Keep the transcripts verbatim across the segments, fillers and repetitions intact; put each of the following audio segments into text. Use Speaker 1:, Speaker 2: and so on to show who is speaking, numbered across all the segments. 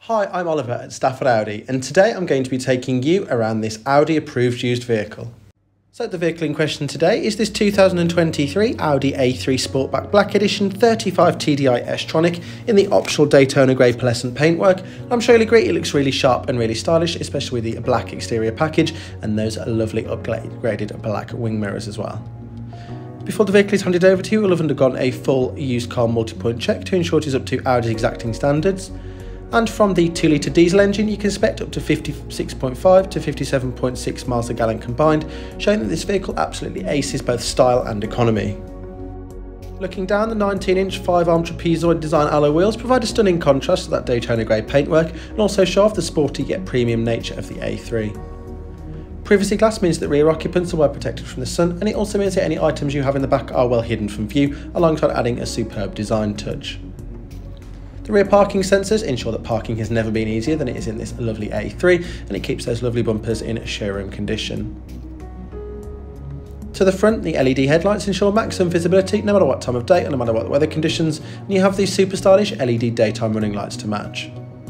Speaker 1: Hi, I'm Oliver at Stafford Audi, and today I'm going to be taking you around this Audi approved used vehicle. So the vehicle in question today is this two thousand twenty-three Audi A three Sportback Black Edition thirty-five T D I S-Tronic in the optional Daytona Grey pearlescent paintwork. I'm sure you'll agree it looks really sharp and really stylish, especially with the black exterior package and those lovely upgraded black wing mirrors as well. Before the vehicle is handed over to you, we'll have undergone a full used car multi-point check to ensure it is up to Audi's exacting standards. And from the two litre diesel engine, you can expect up to fifty-six point five to fifty-seven point six miles per gallon combined, showing that this vehicle absolutely aces both style and economy. Looking down, the nineteen inch five arm trapezoid design alloy wheels provide a stunning contrast to that Daytona Grey paintwork and also show off the sporty yet premium nature of the A three. Privacy glass means that rear occupants are well protected from the sun, and it also means that any items you have in the back are well hidden from view, alongside adding a superb design touch. The rear parking sensors ensure that parking has never been easier than it is in this lovely A three, and it keeps those lovely bumpers in showroom condition. To the front, the L E D headlights ensure maximum visibility no matter what time of day and no matter what the weather conditions, and you have these super stylish L E D daytime running lights to match.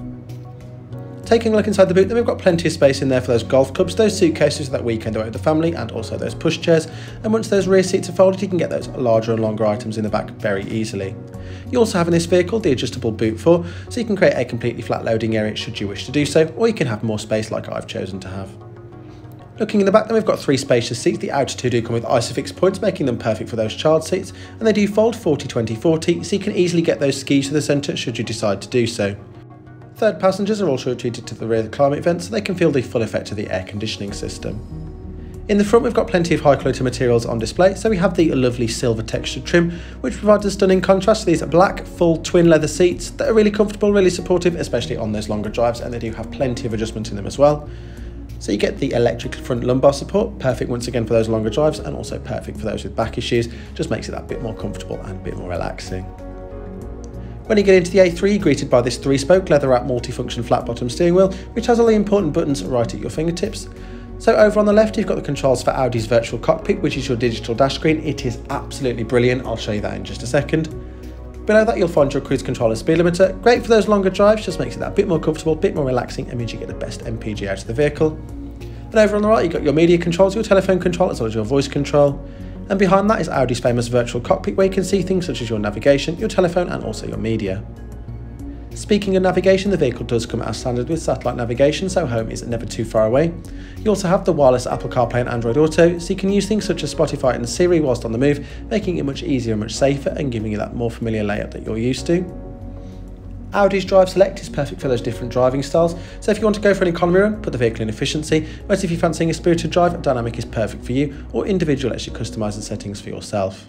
Speaker 1: Taking a look inside the boot, then we've got plenty of space in there for those golf clubs, those suitcases for that weekend away with the family, and also those push chairs, and once those rear seats are folded you can get those larger and longer items in the back very easily. You also have in this vehicle the adjustable boot floor, so you can create a completely flat loading area should you wish to do so, or you can have more space like I've chosen to have. Looking in the back then, we've got three spacious seats. The outer two do come with Isofix points, making them perfect for those child seats, and they do fold forty twenty forty, so you can easily get those skis to the centre should you decide to do so. Third passengers are also treated to the rear climate vents so they can feel the full effect of the air conditioning system. In the front we've got plenty of high quality materials on display, so we have the lovely silver textured trim which provides a stunning contrast to these black full twin leather seats that are really comfortable, really supportive, especially on those longer drives, and they do have plenty of adjustment in them as well. So you get the electric front lumbar support, perfect once again for those longer drives and also perfect for those with back issues, just makes it that bit more comfortable and a bit more relaxing. When you get into the A three, you're greeted by this three-spoke leather-wrapped multifunction flat-bottom steering wheel, which has all the important buttons right at your fingertips. So over on the left, you've got the controls for Audi's virtual cockpit, which is your digital dash screen. It is absolutely brilliant. I'll show you that in just a second. Below that, you'll find your cruise control and speed limiter. Great for those longer drives, just makes it that bit more comfortable, bit more relaxing, and means you get the best M P G out of the vehicle. And over on the right, you've got your media controls, your telephone control, as well as your voice control. And behind that is Audi's famous virtual cockpit, where you can see things such as your navigation, your telephone, and also your media. Speaking of navigation, the vehicle does come as standard with satellite navigation, so home is never too far away. You also have the wireless Apple CarPlay and Android Auto, so you can use things such as Spotify and Siri whilst on the move, making it much easier and much safer and giving you that more familiar layout that you're used to. Audi's Drive Select is perfect for those different driving styles, so if you want to go for an economy run, put the vehicle in efficiency, whereas if you're fancying a spirited drive, Dynamic is perfect for you, or individual lets you customise the settings for yourself.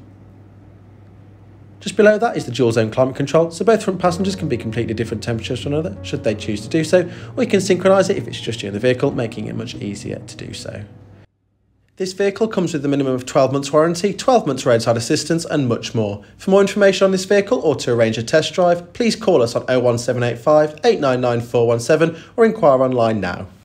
Speaker 1: Just below that is the dual zone climate control, so both front passengers can be completely different temperatures to another, should they choose to do so, or you can synchronise it if it's just you in the vehicle, making it much easier to do so. This vehicle comes with a minimum of twelve months warranty, twelve months roadside assistance and much more. For more information on this vehicle or to arrange a test drive, please call us on oh one seven eight five, eight nine nine four one seven or inquire online now.